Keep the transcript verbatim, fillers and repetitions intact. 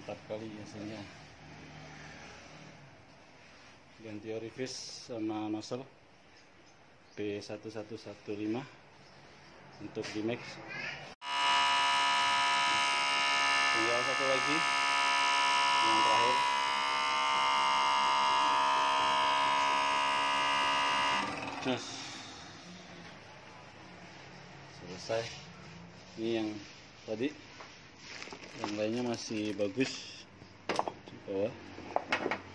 empat kali biasanya. Ganti orifice sama nozzle P satu satu satu lima untuk di max. Tinggal satu lagi yang terakhir. Cus, selesai. Ini yang tadi, yang lainnya masih bagus di bawah.